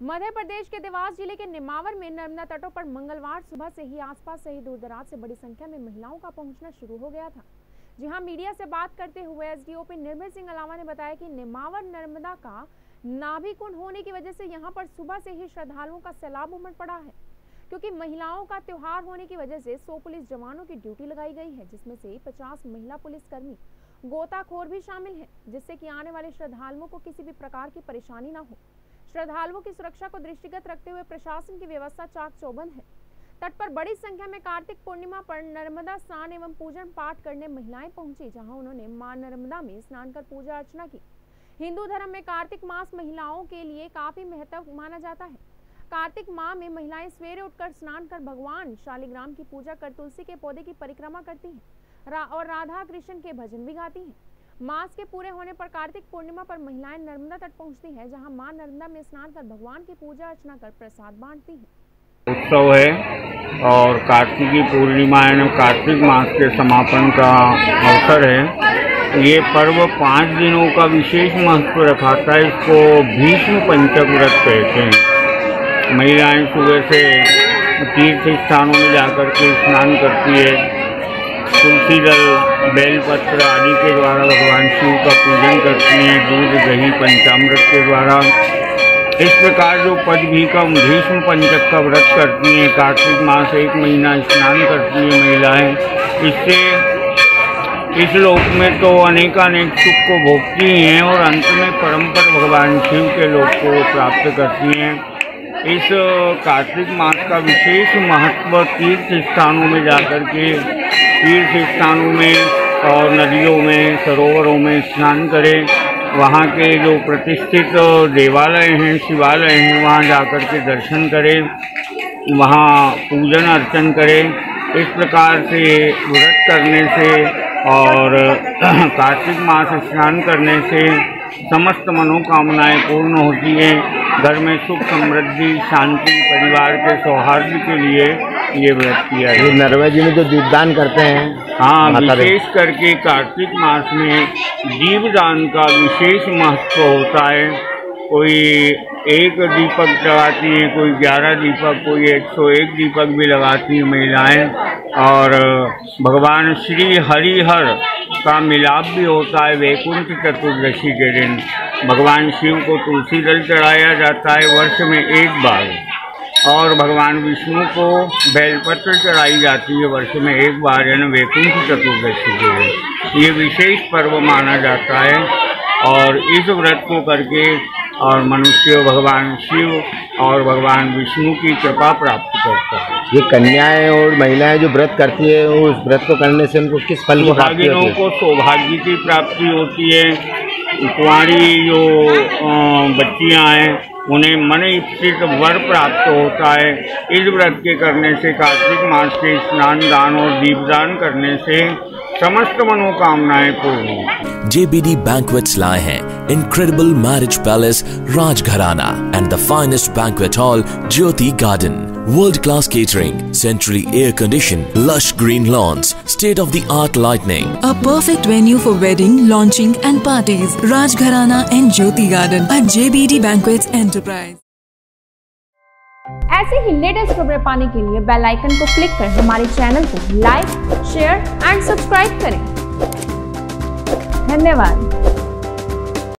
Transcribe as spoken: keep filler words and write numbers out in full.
मध्य प्रदेश के देवास जिले के नेमावर में नर्मदा तटों पर मंगलवार सुबह से ही आसपास से ही दूर दराज से बड़ी संख्या में महिलाओं का पहुंचना शुरू हो गया था। जी हां, मीडिया से बात करते हुए एसडीओपी निर्मल सिंह अलावा ने बताया कि नेमावर नर्मदा का नाभि कुंड होने की वजह से यहां पर सुबह से ही श्रद्धालुओं का सैलाब उमड़ पड़ा है, क्योंकि महिलाओं का त्योहार होने की वजह से सौ पुलिस जवानों की ड्यूटी लगाई गई है, जिसमें से पचास महिला पुलिसकर्मी गोताखोर भी शामिल हैं, जिससे कि आने वाले श्रद्धालुओं को किसी भी प्रकार की परेशानी न हो। श्रद्धालुओं की सुरक्षा को दृष्टिगत रखते हुए प्रशासन की व्यवस्था चाक चौबंद है। तट पर बड़ी संख्या में कार्तिक पूर्णिमा पर नर्मदा स्नान एवं पूजन पाठ करने महिलाएं पहुंची, जहां उन्होंने मां नर्मदा में स्नान कर पूजा अर्चना की। हिंदू धर्म में कार्तिक मास महिलाओं के लिए काफी महत्व माना जाता है। कार्तिक माह में महिलाएं सवेरे उठकर स्नान कर भगवान शालिग्राम की पूजा कर तुलसी के पौधे की परिक्रमा करती हैं रा और राधा कृष्ण के भजन भी गाती हैं। मास के पूरे होने पर कार्तिक पूर्णिमा पर महिलाएं नर्मदा तट पहुंचती हैं, जहां मां नर्मदा में स्नान कर भगवान की पूजा अर्चना कर प्रसाद बांटती हैं। उत्सव है और कार्तिकी पूर्णिमा यानी कार्तिक मास के समापन का अवसर है। ये पर्व पाँच दिनों का विशेष महत्व रखाता है। इसको भीष्म पंचक व्रत कहते हैं। महिलाएं सुबह से तीर्थ स्थानों में जाकर के स्नान करती है, तुलसी दल बेलपत्र आदि के द्वारा भगवान शिव का पूजन करती हैं, दूध दही पंचामृत के द्वारा। इस प्रकार जो पदभीकम भीष्म पंचक का व्रत करती हैं, कार्तिक मास एक महीना स्नान करती हैं महिलाएं, इससे इस लोक में तो अनेकानेक सुख को भोगती हैं और अंत में परम पद भगवान शिव के लोक को प्राप्त करती हैं। इस कार्तिक मास का विशेष महत्व तीर्थ स्थानों में जाकर के तीर्थ स्थानों में और नदियों में सरोवरों में स्नान करें। वहाँ के जो प्रतिष्ठित देवालय हैं, शिवालय हैं, वहाँ जाकर के दर्शन करें, वहाँ पूजन अर्चन करें। इस प्रकार से व्रत करने से और कार्तिक मास स्नान करने से समस्त मनोकामनाएं पूर्ण होती हैं। घर में सुख समृद्धि शांति परिवार के सौहार्द के लिए ये व्रत किया है। नर्मदा जी में जो दीपदान करते हैं, हाँ, विशेष करके कार्तिक मास में दीपदान का विशेष महत्व होता है। कोई एक दीपक लगाती हैं, कोई ग्यारह दीपक, कोई एक सौ एक दीपक भी लगाती हैं महिलाएं। और भगवान श्री हरिहर का मिलाप भी होता है वैकुंठ चतुर्दशी के दिन। भगवान शिव को तुलसी दल चढ़ाया जाता है वर्ष में एक बार, और भगवान विष्णु को बेलपत्र चढ़ाई जाती है वर्ष में एक बार, यानी वैकुंठ चतुर्दशी के दिन। ये विशेष पर्व माना जाता है और इस व्रत को करके और मनुष्य भगवान शिव और भगवान विष्णु की कृपा प्राप्त करता है। ये कन्याएं और महिलाएं जो व्रत करती है, उस व्रत को करने से उनको किस फल की प्राप्ति होती है? को सौभाग्य की प्राप्ति होती है। कुंवारी जो बच्चियां हैं उन्हें मन इच्छित वर प्राप्त होता है। इस व्रत के करने से, कार्तिक मास के स्नान दान और दीपदान करने से समस्त मनोकामनाएं पूर्ण होती। J B D Banquets लाए हैं Incredible Marriage Palace Rajgharana and the finest banquet hall Jyoti Garden. World-class catering, centrally air-conditioned, lush green lawns, state-of-the-art lighting. A perfect venue for wedding, launching and parties. Rajgharana and Jyoti Garden at J B D Banquets Enterprise. ऐसे ही latest खबरें पाने के लिए bell icon को click कर हमारे channel को like, share and subscribe करें। धन्यवाद।